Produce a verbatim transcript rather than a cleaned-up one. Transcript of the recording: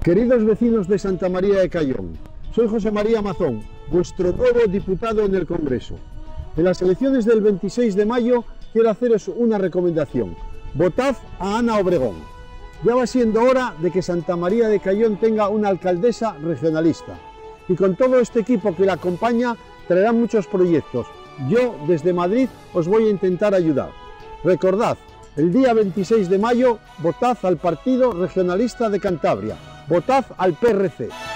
Queridos vecinos de Santa María de Cayón, soy José María Mazón, vuestro nuevo diputado en el Congreso. En las elecciones del veintiséis de mayo quiero haceros una recomendación: votad a Ana Obregón. Ya va siendo hora de que Santa María de Cayón tenga una alcaldesa regionalista, y con todo este equipo que la acompaña traerá muchos proyectos. Yo desde Madrid os voy a intentar ayudar. Recordad, el día veintiséis de mayo votad al Partido Regionalista de Cantabria, votad al P R C.